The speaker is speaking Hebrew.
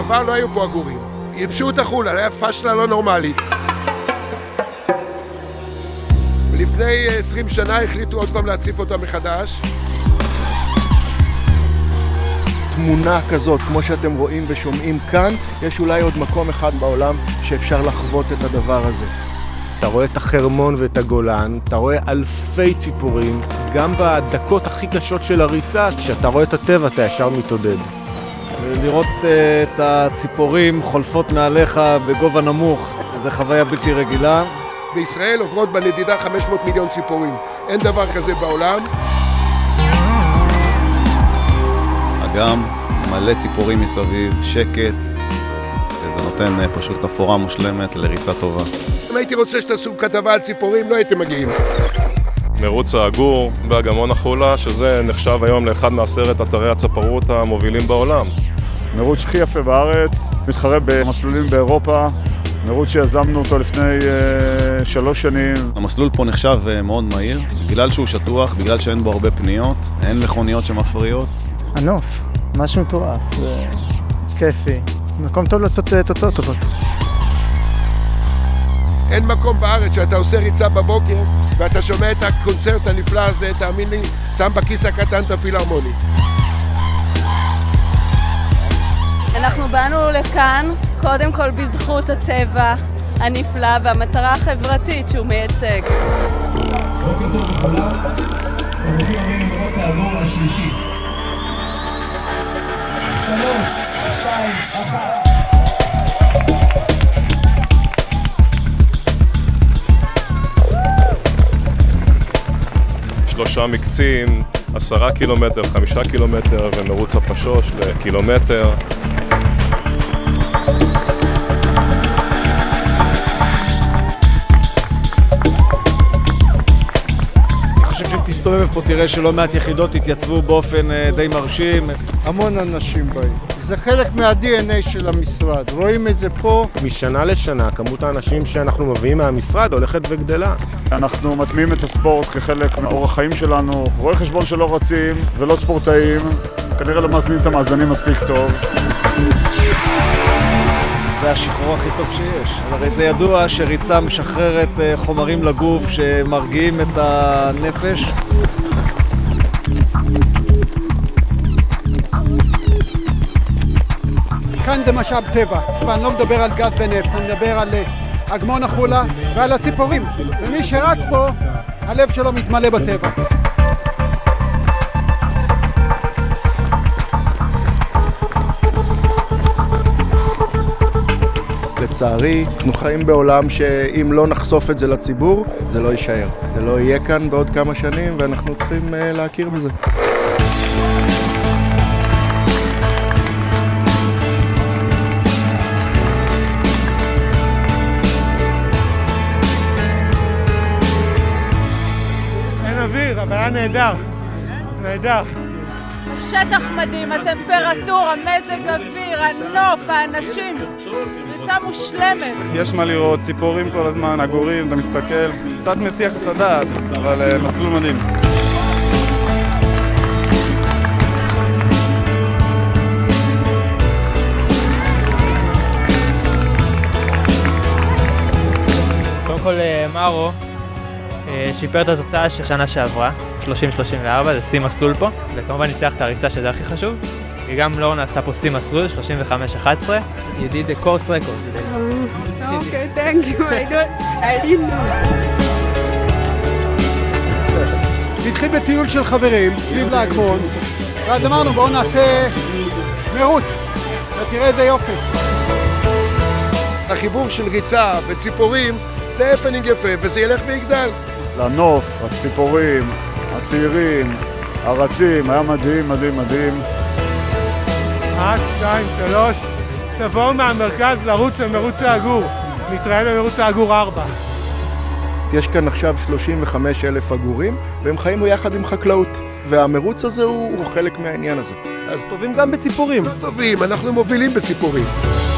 בעבר לא היו פה עגורים. ייבשו את החולה, היה פשלה לא נורמלי. ולפני 20 שנה החליטו עוד פעם להציף אותה מחדש. תמונה כזאת, כמו שאתם רואים ושומעים כאן, יש אולי עוד מקום אחד בעולם שאפשר לחוות את הדבר הזה. אתה רואה את החרמון ואת הגולן, אתה רואה אלפי ציפורים, גם בדקות הכי קשות של הריצה, כשאתה רואה את הטבע אתה ישר מתעודד. לראות את הציפורים חולפות מעליך בגובה נמוך, זו חוויה בלתי רגילה. בישראל עוברות בנדידה 500 מיליון ציפורים, אין דבר כזה בעולם. אגם, מלא ציפורים מסביב, שקט, וזה נותן פשוט אפורה מושלמת לריצה טובה. אם הייתי רוצה שתעשו כתבה על ציפורים, לא הייתם מגיעים. מרוץ העגור באגמון החולה, שזה נחשב היום לאחד מעשרת אתרי הצפרות המובילים בעולם. מרוץ הכי יפה בארץ, מתחרה במסלולים באירופה, מרוץ שיזמנו אותו לפני 3 שנים. המסלול פה נחשב מאוד מהיר, בגלל שהוא שטוח, בגלל שאין בו הרבה פניות, אין מכוניות שמפריעות. הנוף, משהו מטורף, זה כיפי, מקום טוב לעשות תוצאות טובות. אין מקום בארץ שאתה עושה ריצה בבוקר ואתה שומע את הקונצרט הנפלא הזה, תאמין לי, שם בכיס הקטן את הפילהרמונית. אנחנו באנו לכאן קודם כל בזכות הטבע הנפלא והמטרה החברתית שהוא מייצג. בוקר טוב לכולם, ברוכים הבאים למרוץ העגור השלישי. 3, 2, 1. 3 מקצים, 10 קילומטר, 5 קילומטר, ומרוץ הפשוש לקילומטר. אני חושב שאם תסתובב פה תראה שלא מעט יחידות התייצבו באופן די מרשים. המון אנשים באים. זה חלק מה-DNA של המשרד, רואים את זה פה. משנה לשנה, כמות האנשים שאנחנו מביאים מהמשרד הולכת וגדלה. אנחנו מטמיעים את הספורט כחלק מאורח חיים שלנו. רואי חשבון שלא רצים ולא ספורטאים, כנראה לא מאזנים את המאזנים מספיק טוב. זה השחרור הכי טוב שיש. הרי זה ידוע שריצה משחררת חומרים לגוף שמרגיעים את הנפש. כאן זה משאב טבע, ואני לא מדבר על גז ונפט, אני מדבר על אגמון החולה ועל הציפורים. ומי שרץ פה, הלב שלו מתמלא בטבע. לצערי, אנחנו חיים בעולם שאם לא נחשוף את זה לציבור, זה לא יישאר. זה לא יהיה כאן בעוד כמה שנים, ואנחנו צריכים להכיר בזה. אבל היה נהדר, נהדר. השטח מדהים, הטמפרטורה, מזג אוויר, הנוף, האנשים. ריצה מושלמת. יש מה לראות, ציפורים כל הזמן, עגורים, אתה מסתכל, קצת מסיח את הדעת, אבל מסלול מדהים. קודם כל מארו שיפר את התוצאה של שנה שעברה, 30-34, זה שיא מסלול פה, וכמובן ניצח את הריצה שזה הכי חשוב. גם לורנה עשתה פה שיא מסלול, 35-11. You did the course record today. Okay, thank you, I didn't know. התחיל בטיול של חברים, סביב לאגמון, ואז אמרנו בואו נעשה מרוץ, ותראה איזה יופי. החיבור של ריצה וציפורים זה הפנינג יפה, וזה ילך ויגדל. לנוף, הציפורים, הצעירים, הרצים, היה מדהים, מדהים, מדהים. 1, 2, 3, תבואו מהמרכז לרוץ למרוץ העגור. נתראה במרוץ העגור 4. יש כאן עכשיו 35,000 עגורים, והם חיים יחד עם חקלאות. והמרוץ הזה הוא חלק מהעניין הזה. אז טובים גם בציפורים. טובים, אנחנו מובילים בציפורים.